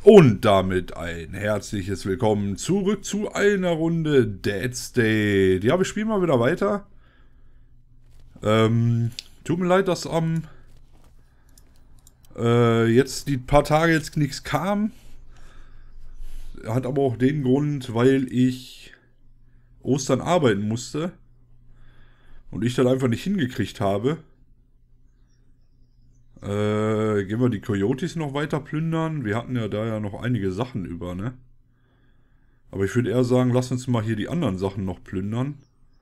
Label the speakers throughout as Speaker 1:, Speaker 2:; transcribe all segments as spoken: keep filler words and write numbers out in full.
Speaker 1: Und damit ein herzliches Willkommen zurück zu einer Runde Dead State. Ja, wir spielen mal wieder weiter. Ähm, tut mir leid, dass am äh, jetzt die paar Tage jetzt nichts kam. Hat aber auch den Grund, weil ich Ostern arbeiten musste und ich das einfach nicht hingekriegt habe. Äh, gehen wir die Coyotes noch weiter plündern. Wir hatten ja da ja noch einige Sachen über, ne? Aber ich würde eher sagen, lass uns mal hier die anderen Sachen noch plündern.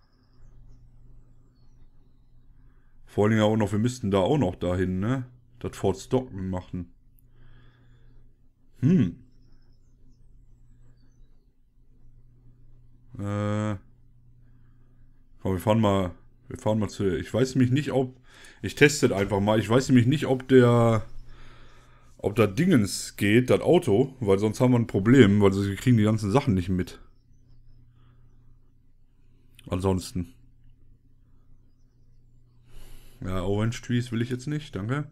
Speaker 1: Vor allem ja auch noch, wir müssten da auch noch dahin, ne? Das Fort Stockton machen. Hm. Äh. Komm, wir fahren mal. Wir fahren mal zu. Ich weiß nämlich nicht, ob. Ich teste das einfach mal. Ich weiß nämlich nicht, ob der. Ob das Dingens geht, das Auto, weil sonst haben wir ein Problem, weil wir kriegen die ganzen Sachen nicht mit. Ansonsten. Ja, Orange Trees will ich jetzt nicht, danke.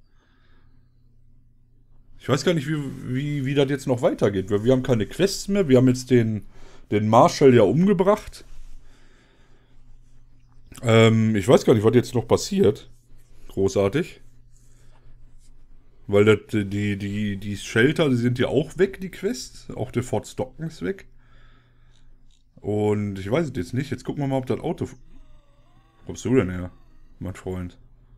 Speaker 1: Ich weiß gar nicht, wie, wie, wie das jetzt noch weitergeht, weil wir haben keine Quests mehr. Wir haben jetzt den, den Marshall ja umgebracht. Ähm, ich weiß gar nicht, was jetzt noch passiert. Großartig. Weil das, die, die, die Shelter, die sind ja auch weg, die Quests. Auch der Fort Stockton ist weg. Und ich weiß es jetzt nicht. Jetzt gucken wir mal, ob das Auto... Wo kommst du denn her, mein Freund?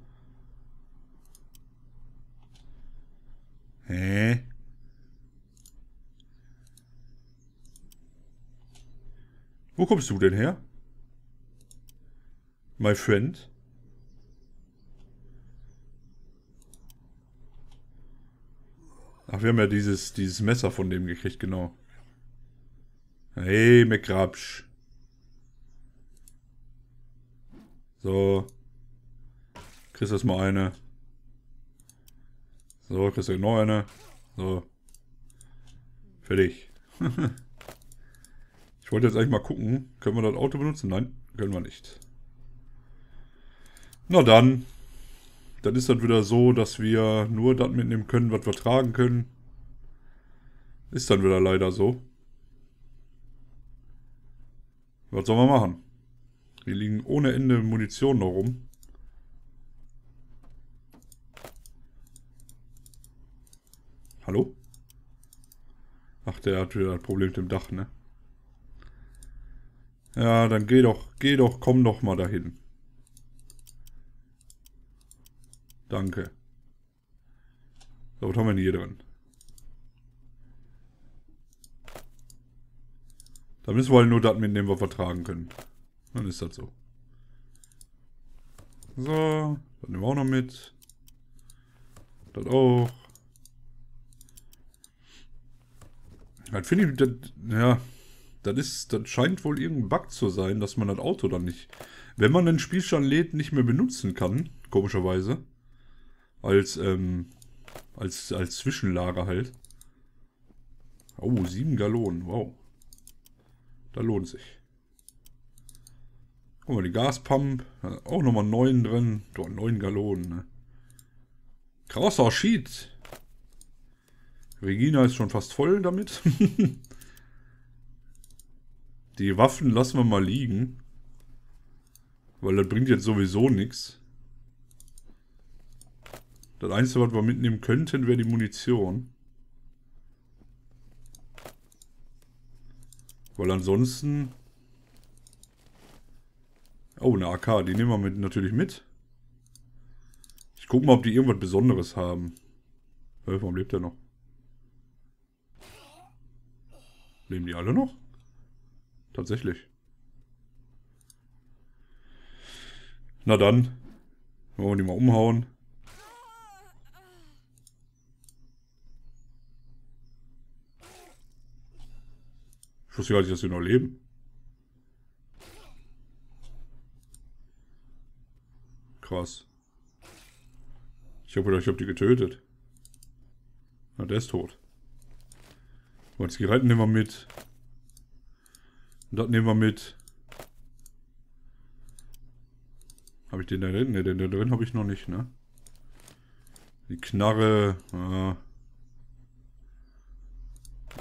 Speaker 1: Hä? Wo kommst du denn her? My friend? Ach, wir haben ja dieses, dieses Messer von dem gekriegt, genau. Hey, McGrabsch. So. Kriegst du erstmal eine. So, kriegst du noch eine. So. Fertig. Ich wollte jetzt eigentlich mal gucken. Können wir das Auto benutzen? Nein, können wir nicht. Na dann. Dann ist das wieder so, dass wir nur das mitnehmen können, was wir tragen können. Ist dann wieder leider so. Was sollen wir machen? Hier liegen ohne Ende Munition noch rum. Hallo? Ach, der hat wieder ein Problem mit dem Dach, ne? Ja, dann geh doch, geh doch, komm doch mal dahin. Danke. So, was haben wir denn hier drin? Da müssen wir halt nur das mitnehmen, was wir tragen können. Dann ist das so. So, das nehmen wir auch noch mit. Das auch. Halt finde ich, das, ja, das ist, das scheint wohl irgendein Bug zu sein, dass man das Auto dann nicht, wenn man den Spielstand lädt, nicht mehr benutzen kann, komischerweise. Als, ähm, als, als Zwischenlager halt. Oh, sieben Gallonen, wow. Da lohnt sich. Guck mal, die Gaspump, auch nochmal neun drin. Doch, neun Gallonen, ne? Krasser Sheet. Regina ist schon fast voll damit. Die Waffen lassen wir mal liegen. Weil das bringt jetzt sowieso nichts. Das Einzige, was wir mitnehmen könnten, wäre die Munition. Weil ansonsten... Oh, eine A K, die nehmen wir mit, natürlich mit. Ich gucke mal, ob die irgendwas Besonderes haben. Hä, warum lebt der noch? Leben die alle noch? Tatsächlich. Na dann. Wollen wir die mal umhauen. Ich wusste gar nicht, dass sie noch leben. Krass. Ich habe gedacht, ich habe die getötet. Na, der ist tot. Und die Zigaretten nehmen wir mit. Und das nehmen wir mit. Habe ich den da drin? Ne, den da drin habe ich noch nicht, ne? Die Knarre. Äh,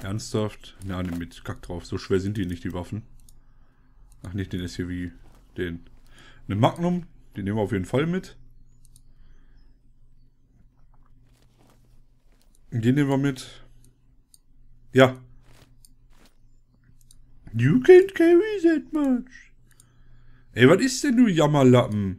Speaker 1: Ernsthaft? Ja, nimm mit. Kack drauf. So schwer sind die nicht, die Waffen. Ach, nicht den S U V. Den. Eine Magnum. Die nehmen wir auf jeden Fall mit. Den nehmen wir mit. Ja. You can't carry that much. Ey, was ist denn, du Jammerlappen?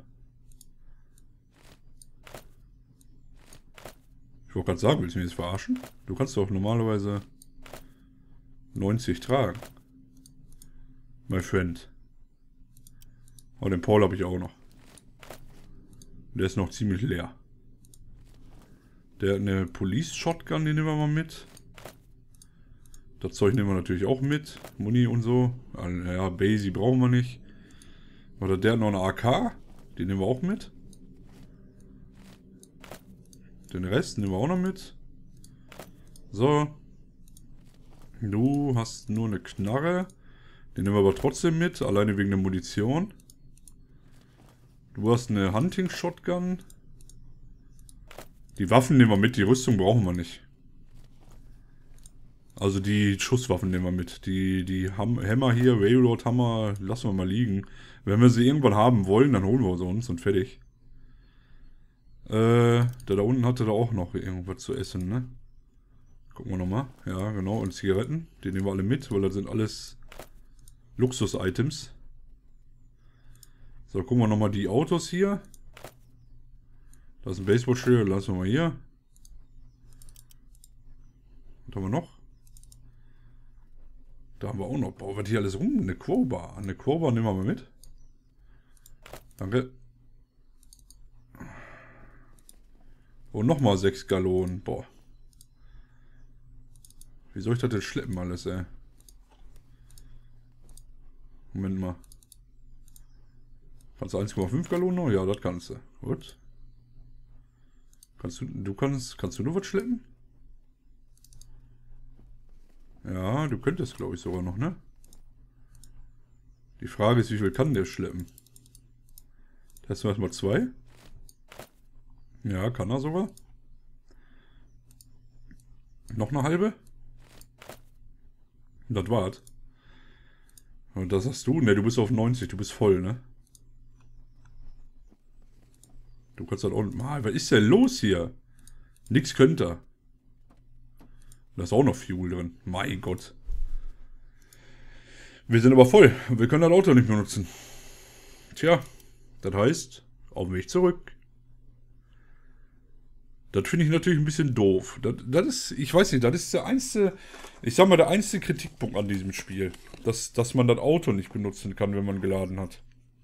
Speaker 1: Ich wollte gerade sagen, willst du mich jetzt verarschen? Du kannst doch normalerweise neunzig tragen. My friend. Oh, den Paul habe ich auch noch. Der ist noch ziemlich leer. Der hat eine Police Shotgun, die nehmen wir mal mit. Das Zeug nehmen wir natürlich auch mit. Muni und so. Ja, Basie brauchen wir nicht. Oder der hat noch eine A K. Die nehmen wir auch mit. Den Rest nehmen wir auch noch mit. So. Du hast nur eine Knarre. Den nehmen wir aber trotzdem mit. Alleine wegen der Munition. Du hast eine Hunting Shotgun. Die Waffen nehmen wir mit. Die Rüstung brauchen wir nicht. Also die Schusswaffen nehmen wir mit. Die, die Hammer hier, Railroad Hammer, lassen wir mal liegen. Wenn wir sie irgendwann haben wollen, dann holen wir sie uns und fertig. Äh, der da unten hatte da auch noch irgendwas zu essen, ne? Gucken wir nochmal. Ja, genau. Und Zigaretten. Die nehmen wir alle mit, weil das sind alles Luxus-Items. So, gucken wir nochmal die Autos hier. Da ist ein Baseballschläger, lassen wir mal hier. Was haben wir noch? Da haben wir auch noch. Boah, was hier alles rum? Eine Crowbar. Eine Crowbar nehmen wir mal mit. Danke. Und nochmal sechs Gallonen. Boah. Wie soll ich das denn schleppen alles, ey? Moment mal. Kannst du eins Komma fünf Gallonen noch? Ja, das kannst du. Gut. Kannst du, du kannst, kannst du nur was schleppen? Ja, du könntest, glaube ich, sogar noch, ne? Die Frage ist, wie viel kann der schleppen? Testen wir erstmal zwei. Ja, kann er sogar. Noch eine halbe. Das war's. Und das hast du? Ne, du bist auf neunzig, du bist voll, ne? Du kannst halt auch... Mal, was ist denn los hier? Nix könnte er. Da ist auch noch Fuel drin. Mein Gott. Wir sind aber voll. Wir können das Auto nicht mehr nutzen. Tja, das heißt, auf dem Weg zurück. Das finde ich natürlich ein bisschen doof. Das, das ist, ich weiß nicht, das ist der einzige, ich sag mal, der einzige Kritikpunkt an diesem Spiel. Dass, dass man das Auto nicht benutzen kann, wenn man geladen hat.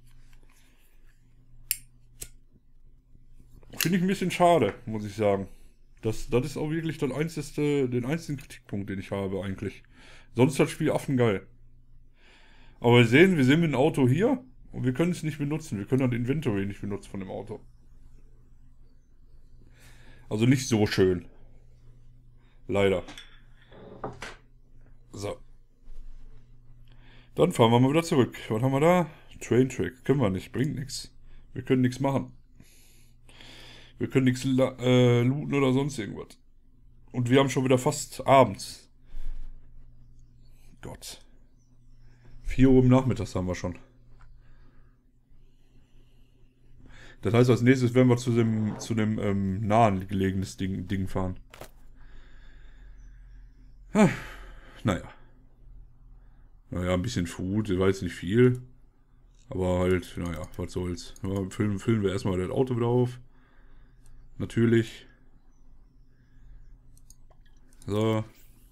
Speaker 1: Finde ich ein bisschen schade, muss ich sagen. Das, das ist auch wirklich das einzige, den einzigen Kritikpunkt, den ich habe eigentlich. Sonst ist das Spiel affengeil. Aber wir sehen, wir sind mit dem Auto hier und wir können es nicht benutzen. Wir können das Inventory nicht benutzen von dem Auto. Also nicht so schön. Leider. So. Dann fahren wir mal wieder zurück. Was haben wir da? Train Track. Können wir nicht. Bringt nichts. Wir können nichts machen. Wir können nichts äh, looten oder sonst irgendwas. Und wir haben schon wieder fast abends. Gott. vier Uhr im Nachmittags haben wir schon. Das heißt, als nächstes werden wir zu dem, zu dem ähm, nahen gelegenes Ding, Ding fahren. Ah, naja. Naja, ein bisschen Food, war jetzt nicht viel. Aber halt, naja, was soll's. Ja, füllen, füllen wir erstmal das Auto wieder auf. Natürlich. So.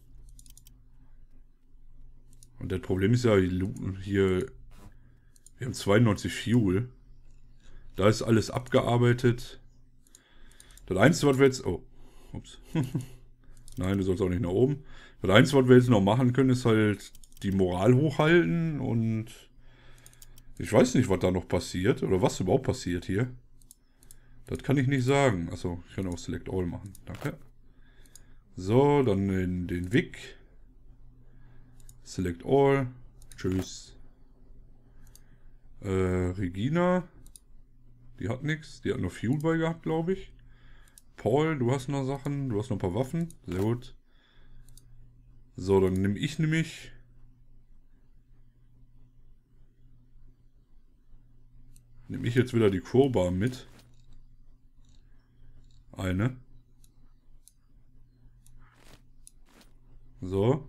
Speaker 1: Und das Problem ist ja, hier, wir haben zweiundneunzig Fuel. Da ist alles abgearbeitet. Das Einzige, was wir jetzt... Oh, ups. Nein, du sollst auch nicht nach oben. Das Einzige, was wir jetzt noch machen können, ist halt die Moral hochhalten und... Ich weiß nicht, was da noch passiert oder was überhaupt passiert hier. Das kann ich nicht sagen. Achso, ich kann auch Select All machen. Danke. So, dann den, den Vic. Select All. Tschüss. Äh, Regina. Die hat nichts. Die hat nur Fuel bei gehabt, glaube ich. Paul, du hast noch Sachen. Du hast noch ein paar Waffen. Sehr gut. So, dann nehme ich nämlich... Nehme ich jetzt wieder die Crowbar mit. Eine. So.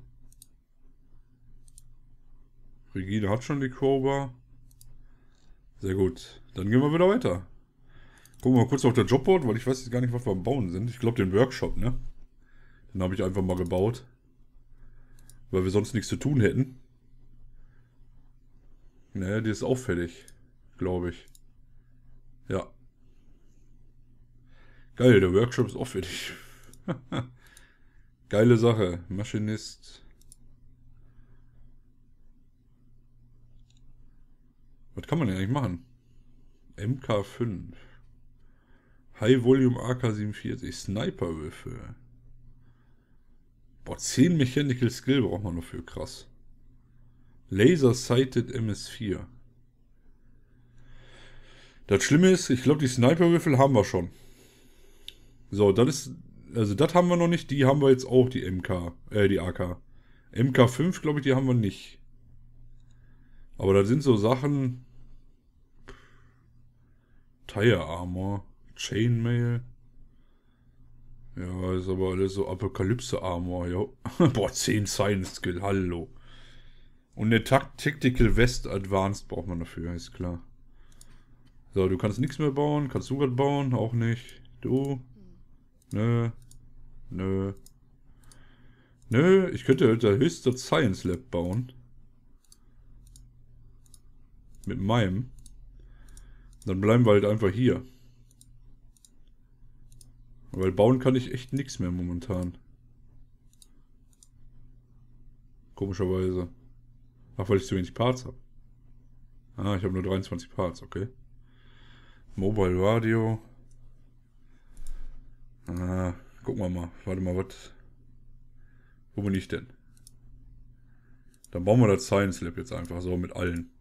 Speaker 1: Regine hat schon die Crowbar. Sehr gut. Dann gehen wir wieder weiter. Gucken wir mal kurz auf der Jobboard, weil ich weiß jetzt gar nicht, was wir am Bauen sind. Ich glaube den Workshop, ne? Den habe ich einfach mal gebaut. Weil wir sonst nichts zu tun hätten. Ne, die ist auch fertig. Glaube ich. Ja. Geil, der Workshop ist auch fertig. Geile Sache. Maschinist. Was kann man denn eigentlich machen? M K fünf. High Volume A K siebenundvierzig. Sniperwürfel. Boah, zehn Mechanical Skill braucht man dafür. Krass. Laser Sighted M S vier. Das Schlimme ist, ich glaube, die Sniperwürfel haben wir schon. So, das ist... Also das haben wir noch nicht. Die haben wir jetzt auch, die M K. Äh, die A K. M K fünf, glaube ich, die haben wir nicht. Aber das sind so Sachen... Tire Armor. Chainmail. Ja, ist aber alles so Apokalypse Armor, ja. Boah, zehn Science Skill, hallo. Und eine Tactical Vest Advanced braucht man dafür, ist klar. So, du kannst nichts mehr bauen. Kannst du was bauen? Auch nicht. Du? Nö. Nö. Nö, ich könnte halt der höchste Science Lab bauen. Mit meinem. Dann bleiben wir halt einfach hier. Weil bauen kann ich echt nichts mehr momentan. Komischerweise. Ach, weil ich zu wenig Parts habe. Ah, ich habe nur dreiundzwanzig Parts, okay. Mobile Radio. Ah, gucken wir mal. Warte mal, was... Wo bin ich denn? Dann bauen wir das Science Lab jetzt einfach so mit allen.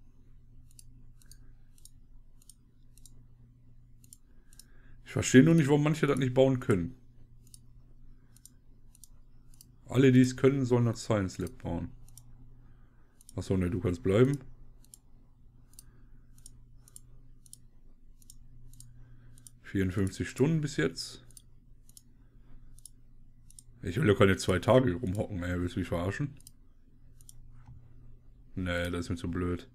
Speaker 1: Ich verstehe nur nicht, warum manche das nicht bauen können. Alle, die es können, sollen das Science Lab bauen. Achso, ne, du kannst bleiben. vierundfünfzig Stunden bis jetzt. Ich will ja keine zwei Tage rumhocken, ey. Willst du mich verarschen? Nee, das ist mir zu blöd.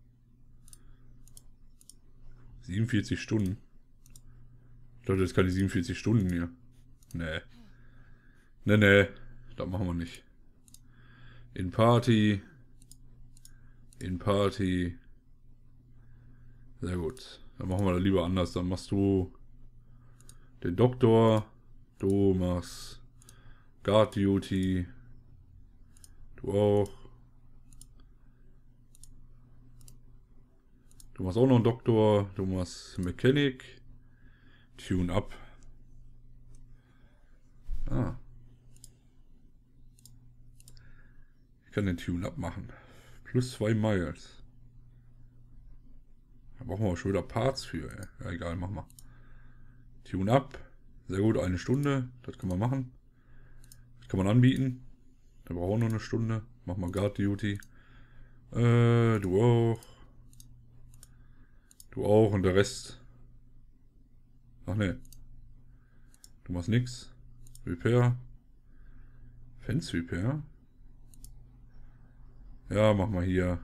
Speaker 1: siebenundvierzig Stunden. Ich dachte, das kann die siebenundvierzig Stunden hier. Nee. Nee, nee. Das machen wir nicht. In Party. In Party. Sehr gut. Dann machen wir das lieber anders. Dann machst du den Doktor. Du machst Guard Duty. Du auch. Du machst auch noch einen Doktor. Du machst Mechanic. Tune up. Ah. Ich kann den Tune up machen. Plus zwei Miles. Da brauchen wir auch schon wieder Parts für. Ey. Ja, egal, machen wir. Tune up. Sehr gut, eine Stunde. Das kann man machen. Das kann man anbieten. Da brauchen wir noch eine Stunde. Mach mal Guard Duty. Äh, du auch. Du auch und der Rest. Ach ne. Du machst nix. Repair. Fence Repair. Ja, mach mal hier.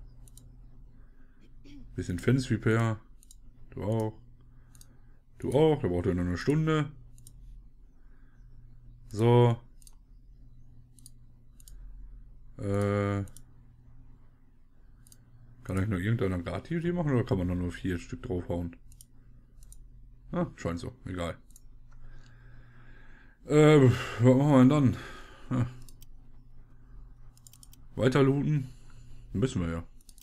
Speaker 1: Bisschen Fence Repair. Du auch. Du auch. Da braucht er nur eine Stunde. So. Äh. Kann ich nur irgendeiner Guard-Duty machen oder kann man da nur vier Stück draufhauen? Ah, scheint so. Egal. Äh, was machen wir denn dann? Ja. Weiter looten? Müssen wir ja.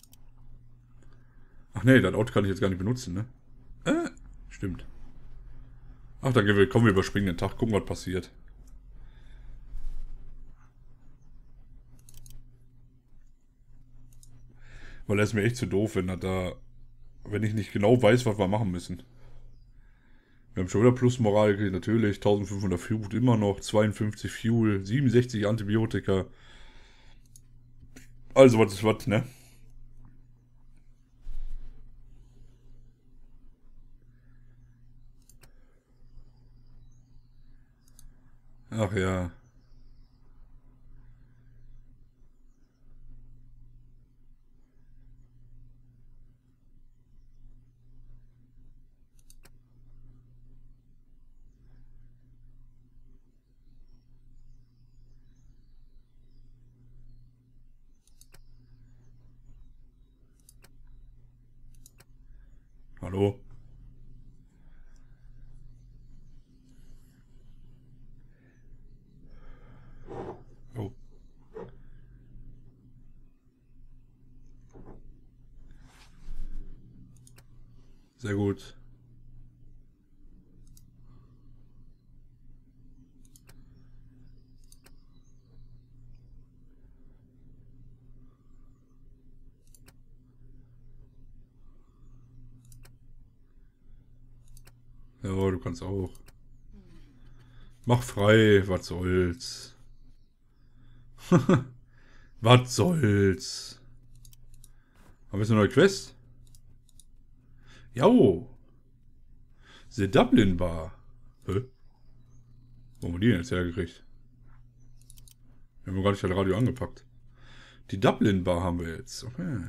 Speaker 1: Ach nee, das Auto kann ich jetzt gar nicht benutzen, ne? Äh, stimmt. Ach, dann gehen wir, kommen wir überspringen den Tag, gucken, was passiert. Weil er ist mir echt zu doof, wenn er da... Wenn ich nicht genau weiß, was wir machen müssen. Wir haben schon wieder Plusmoral gekriegt, natürlich. eintausendfünfhundert Food immer noch. zweiundfünfzig Fuel. siebenundsechzig Antibiotika. Also, was ist was, ne? Ach ja. Hallo? Oh, sehr gut. Ja, du kannst auch. Mach frei, was soll's. Was soll's. Haben wir jetzt eine neue Quest? Jo, The Dublin Bar. Hä? Wo haben wir die denn jetzt hergekriegt? Wir haben gar nicht das Radio angepackt. Die Dublin Bar haben wir jetzt. Okay.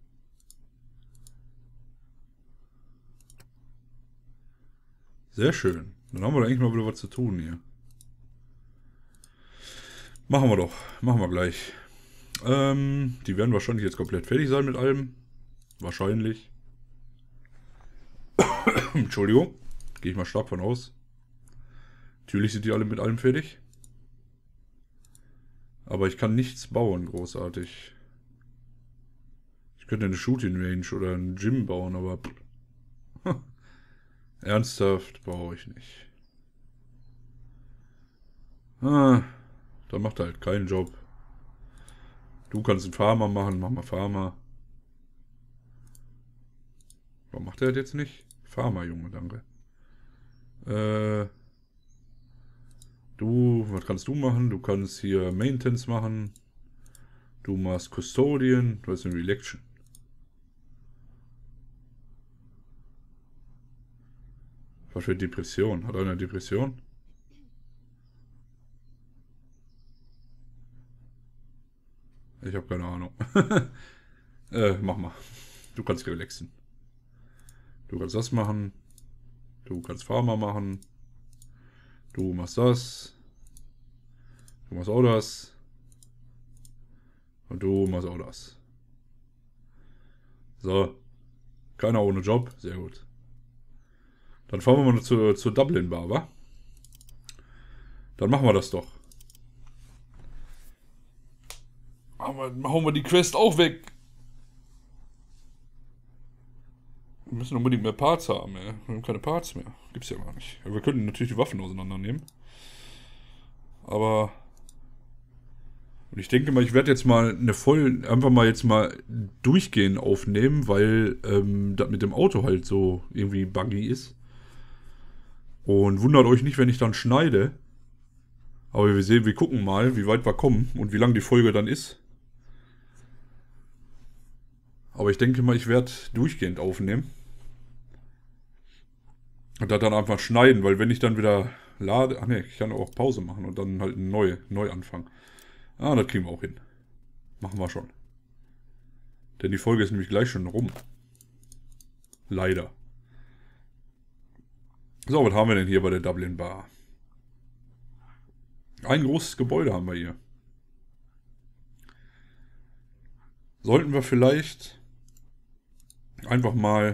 Speaker 1: Sehr schön. Dann haben wir da eigentlich mal wieder was zu tun hier. Machen wir doch. Machen wir gleich. Ähm, die werden wahrscheinlich jetzt komplett fertig sein mit allem. Wahrscheinlich. Entschuldigung. Gehe ich mal stark von aus. Natürlich sind die alle mit allem fertig. Aber ich kann nichts bauen, großartig. Ich könnte eine Shooting Range oder ein Gym bauen, aber... Ernsthaft brauche ich nicht. Ah, da macht er halt keinen Job. Du kannst einen Farmer machen, mach mal Farmer. Warum macht er das jetzt nicht? Farmer, Junge, danke. Äh... Du, was kannst du machen? Du kannst hier Maintenance machen. Du machst Custodian. Du hast eine Election. Was für Depression? Hat er eine Depression? Ich habe keine Ahnung. äh, mach mal. Du kannst relaxen. Du kannst das machen. Du kannst Farmer machen. Du machst das. Du machst auch das. Und du machst auch das. So. Keiner ohne Job. Sehr gut. Dann fahren wir mal zur, zur Dublin Bar, wa? Dann machen wir das doch. Machen wir, hauen wir die Quest auch weg. Wir müssen unbedingt mehr Parts haben, ey. Wir haben keine Parts mehr. Gibt's ja gar nicht. Wir könnten natürlich die Waffen auseinandernehmen. Aber... Und ich denke mal, ich werde jetzt mal eine voll... Einfach mal jetzt mal durchgehend aufnehmen, weil ähm, das mit dem Auto halt so irgendwie buggy ist. Und wundert euch nicht, wenn ich dann schneide. Aber wir sehen, wir gucken mal, wie weit wir kommen und wie lang die Folge dann ist. Aber ich denke mal, ich werde durchgehend aufnehmen. Und das dann einfach schneiden, weil wenn ich dann wieder lade... Ach ne, ich kann auch Pause machen und dann halt neu, neu anfangen. Ah, das kriegen wir auch hin. Machen wir schon. Denn die Folge ist nämlich gleich schon rum. Leider. So, was haben wir denn hier bei der Dublin Bar? Ein großes Gebäude haben wir hier. Sollten wir vielleicht einfach mal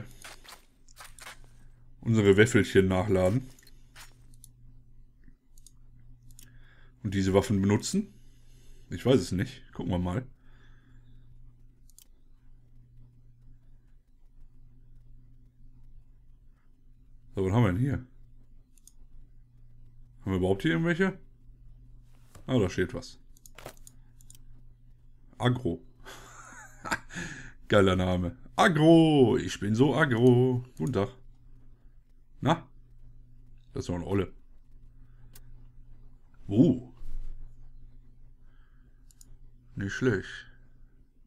Speaker 1: unsere Wäffelchen nachladen und diese Waffen benutzen? Ich weiß es nicht. Gucken wir mal. So, was haben wir denn hier? Haben wir überhaupt hier irgendwelche? Ah, da steht was. Agro. Geiler Name. Agro. Ich bin so agro. Guten Tag. Na? Das ist noch eine Olle. Uh. Nicht schlecht.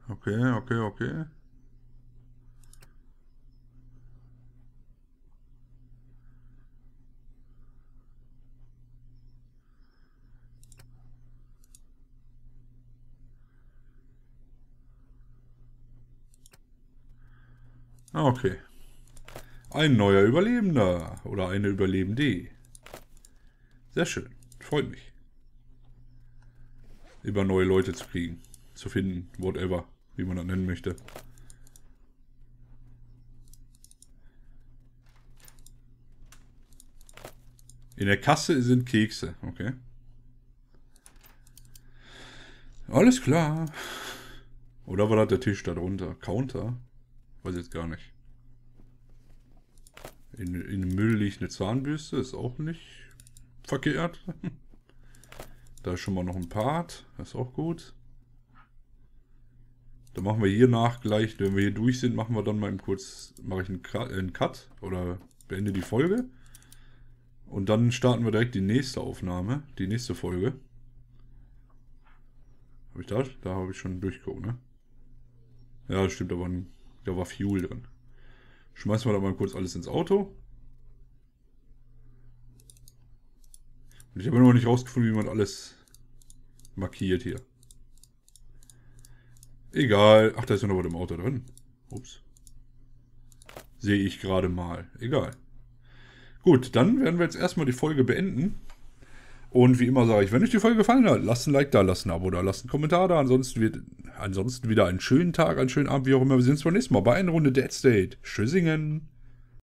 Speaker 1: Okay, okay, okay. Okay. Ein neuer Überlebender oder eine Überlebende. Sehr schön. Freut mich. Über neue Leute zu kriegen. Zu finden. Whatever. Wie man das nennen möchte. In der Kasse sind Kekse. Okay. Alles klar. Oder war das der Tisch da drunter? Counter? Weiß jetzt gar nicht. In, in dem Müll liegt eine Zahnbürste. Ist auch nicht verkehrt. Da ist schon mal noch ein Part. Das ist auch gut. Dann machen wir hier nach gleich, wenn wir hier durch sind, machen wir dann mal eben kurz, mache ich einen Cut oder beende die Folge. Und dann starten wir direkt die nächste Aufnahme, die nächste Folge. Habe ich das? Da habe ich schon durchgeguckt, ne? Ja, das stimmt, aber da war Fuel drin. Schmeißen wir da mal kurz alles ins Auto. Und ich habe noch nicht rausgefunden, wie man alles markiert hier. Egal. Ach, da ist ja noch was im Auto drin. Ups. Sehe ich gerade mal. Egal. Gut, dann werden wir jetzt erstmal die Folge beenden. Und wie immer sage ich, wenn euch die Folge gefallen hat, lasst ein Like da, lasst ein Abo da, lasst einen Kommentar da. Ansonsten, wird, ansonsten wieder einen schönen Tag, einen schönen Abend, wie auch immer. Wir sehen uns beim nächsten Mal bei einer Runde Dead State. Tschüssingen.